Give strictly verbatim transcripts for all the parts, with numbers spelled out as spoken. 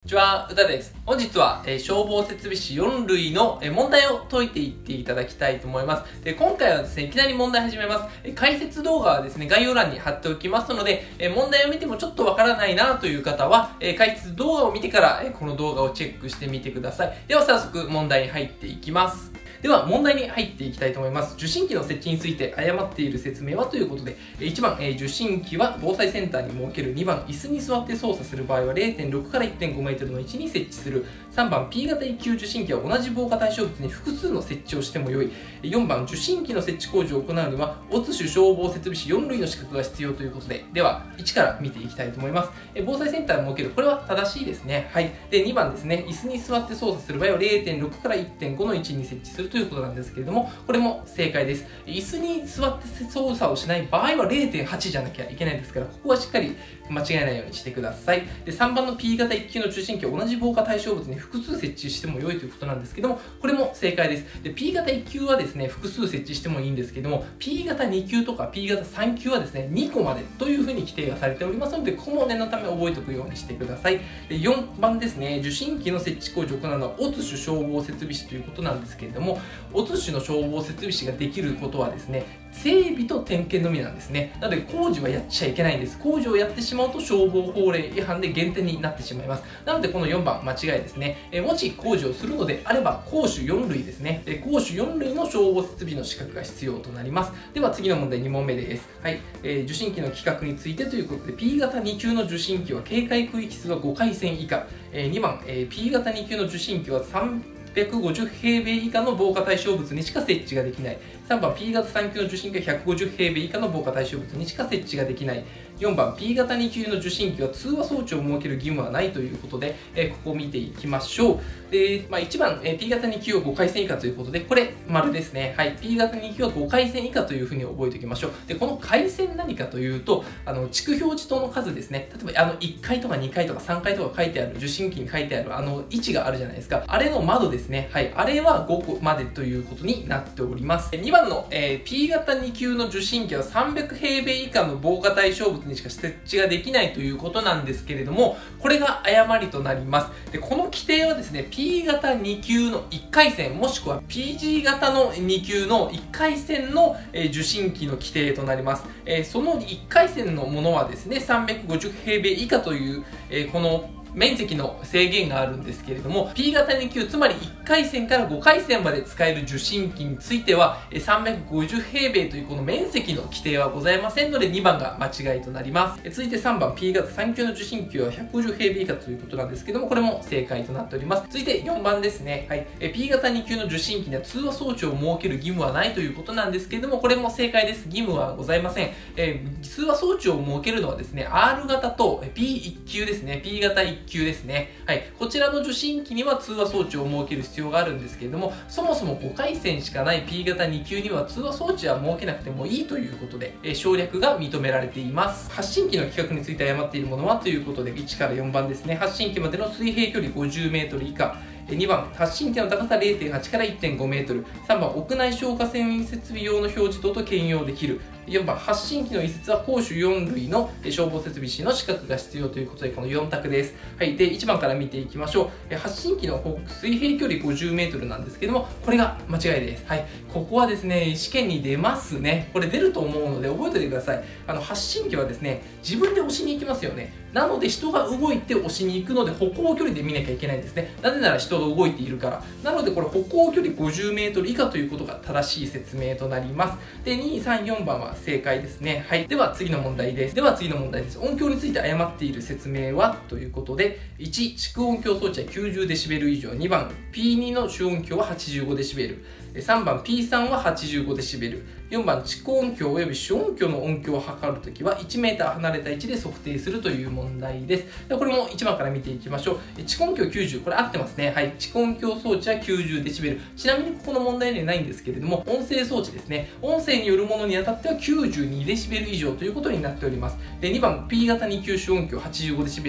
ちは、うたです。本日は、えー、消防設備士よん類の、えー、問題を解いていっていただきたいと思います。で、今回はですね、いきなり問題始めます。えー、解説動画はですね、概要欄に貼っておきますので、えー、問題を見てもちょっとわからないなという方は、えー、解説動画を見てから、えー、この動画をチェックしてみてください。では早速問題に入っていきます。では問題に入っていきたいと思います。受信機の設置について誤っている説明はということで、いちばん、えー、受信機は防災センターに設ける。にばん、椅子に座って操作する場合は れいてんろく から いってんごメートルの位置に設置する。さんばん、P 型一級受信機は同じ防火対象物に複数の設置をしてもよい。よんばん、受信機の設置工事を行うには、オツ種消防設備士よん類の資格が必要ということで、では、いちから見ていきたいと思います。え防災センターに設ける。これは正しいですね。はい。で、にばんですね、椅子に座って操作する場合は れいてんろく から いってんご の位置に設置するということなんですけれども、これも正解です。椅子に座って操作をしない場合は れいてんはち じゃなきゃいけないですから、ここはしっかり間違えないようにしてください。で、さんばんの P 型一級の受信機は同じ防火対象物に複数設置しても良いということなんですけども、これも正解です。で、P 型一級はですね、複数設置してもいいんですけども、P 型に級とか P 型さん級はですね、にこまでというふうに規定がされておりますので、ここも念のため覚えておくようにしてください。で、よんばんですね、受信機の設置工事を行うのはオツ種消防設備士ということなんですけれども、オツ種の消防設備士ができることはですね、整備と点検のみなんですね。なので工事はやっちゃいけないんです。工事をやってしまうと消防法令違反で減点になってしまいます。なのでこのよんばん間違いですね。えもし工事をするのであれば公種よん類ですね。え公種よん類の消防設備の資格が必要となります。では次の問題に問目です。はい。えー、受信機の規格についてということで P 型に級の受信機は警戒区域数はご回線以下。えー、にばん、えー、P 型に級の受信機はさんびゃくごじゅう平米以下の防火対象物にしか設置ができない。さんばん、P 型さん級の受信機はひゃくごじゅう平米以下の防火対象物にしか設置ができない。よんばん、P 型に級の受信機は通話装置を設ける義務はないということで、えー、ここを見ていきましょう。で、まあ、いちばん、えー、P 型に級はご回線以下ということで、これ、丸ですね。はい。P 型に級はご回線以下というふうに覚えておきましょう。で、この回線何かというと、あの、地区表示灯の数ですね。例えば、あの、いっかいとかにかいとかさんかいとか書いてある、受信機に書いてある、あの、位置があるじゃないですか。あれの窓ですね。はい。あれはごこまでということになっております。にばんの、えー、P 型に級の受信機はさんびゃく平米以下の防火対象物にしか設置ができないということなんですけれども、これが誤りとなります。で、この規定はですね、P 型に級のいっかい線、もしくは ピージー 型のに級のいっかい線の、えー、受信機の規定となります。えー、そのいっかい線のものはですね、さんびゃくごじゅう平米以下という、えー、この面積の制限があるんですけれども、P 型に級、つまりいっかい線からごかい線まで使える受信機については、さんびゃくごじゅう平米というこの面積の規定はございませんので、にばんが間違いとなります。続いてさんばん、P 型さん級の受信機はひゃくごじゅう平米以下ということなんですけども、これも正解となっております。続いてよんばんですね。はい。P 型に級の受信機には通話装置を設ける義務はないということなんですけれども、これも正解です。義務はございません。えー、通話装置を設けるのはですね、アール 型と ピーいち 級ですね。P 型いっ級ですね。はい、こちらの受信機には通話装置を設ける必要があるんですけれども、そもそもご回線しかない P 型に級には通話装置は設けなくてもいいということで、え省略が認められています。発信機の規格について誤っているものはということで、いちからよんばんですね。発信機までの水平距離ごじゅうメートル以下。にばん、発信機の高さ れいてんはち から いってんごメートル。さんばん、屋内消火栓設備用の表示灯と兼用できる。よんばん、発信機の移設は公種よん類の消防設備士の資格が必要ということで、このよん択です。はい。で、いちばんから見ていきましょう。発信機の水平距離ごじゅうメートルなんですけども、これが間違いです。はい。ここはですね、試験に出ますね。これ出ると思うので覚えておいてください。あの、発信機はですね、自分で押しに行きますよね。なので人が動いて押しに行くので歩行距離で見なきゃいけないんですね。なぜなら人が動いているから。なのでこれ歩行距離ごじゅうメートル以下ということが正しい説明となります。で、に、さん、よんばんは正解ですね。はい。では次の問題です。では次の問題です。音響について誤っている説明はということで、いち、蓄音響装置は きゅうじゅうデシベル 以上。にばん、ピーに の主音響は はちじゅうごデシベル。さんばん、ピーさん は はちじゅうごデシベル。よんばん、蓄音響及び主音響の音響を測るときはいちメーター離れた位置で測定するという問題です。でこれもいちばんから見ていきましょう。蓄音響きゅうじゅう、これ合ってますね。はい。蓄音響装置は きゅうじゅうデシベル。ちなみにここの問題にはないんですけれども、音声装置ですね。音声によるものにあたってはきゅうじゅうにデシベル以上ということになっております。でにばん、P 型に級主音響はちじゅうごデシベル。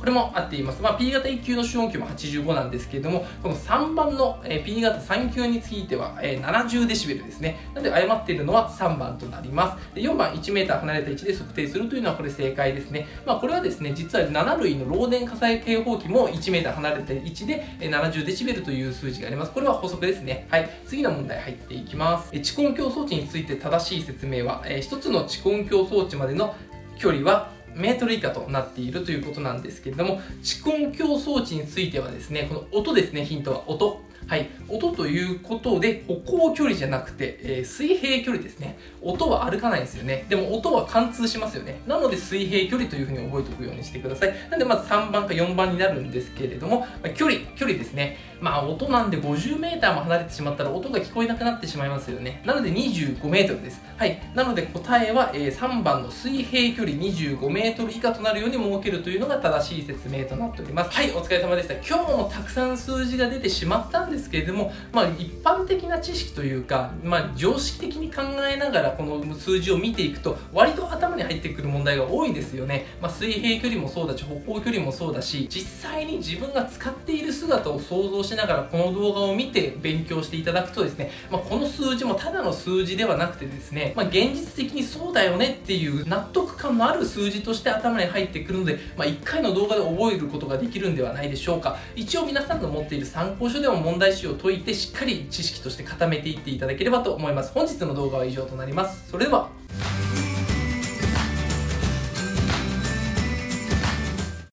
これも合っています。まあ、P 型いっ級の主音級もはちじゅうごなんですけれども、このさんばんの P 型さん級についてはななじゅうデシベルですね。なので誤っているのはさんばんとなります。でよんばん、いちメーター離れた位置で測定するというのはこれ正解ですね。まあ、これはですね、実はなな類の漏電火災警報器もいちメーター離れた位置でななじゅうデシベルという数字があります。これは補足ですね。はい。次の問題入っていきます。蓄音響装置について正しい説明は、ひとつの蓄音響装置までの距離はメートル以下となっているということなんですけれども、蓄音響装置についてはですね、この音ですね、ヒントは音。はい、音ということで歩行距離じゃなくて、えー、水平距離ですね。音は歩かないんですよね。でも音は貫通しますよね。なので水平距離というふうに覚えておくようにしてください。なのでまずさんばんかよんばんになるんですけれども、まあ、距離、距離ですね。まあ音なんでごじゅうメーターも離れてしまったら音が聞こえなくなってしまいますよね。なのでにじゅうごメートルです。はい。なので答えは、えー、さんばんの水平距離にじゅうごメートル以下となるように設けるというのが正しい説明となっております。はい、お疲れ様でした。今日もたくさん数字が出てしまったんですけれども、まあ一般的な知識というか、まあ常識的に考えながらこの数字を見ていくと割と頭に入ってくる問題が多いですよね。まあ水平距離もそうだし、歩行距離もそうだし、実際に自分が使っている姿を想像しながらこの動画を見て勉強していただくとですね、まあ、この数字もただの数字ではなくてですね、まあ、現実的にそうだよねっていう納得感のある数字として頭に入ってくるので、まあ、いっかいの動画で覚えることができるんではないでしょうか。一応皆さんの持っている参考書でも問題集を解いてしっかり知識として固めていっていただければと思います。本日の動画は以上となります。それでは。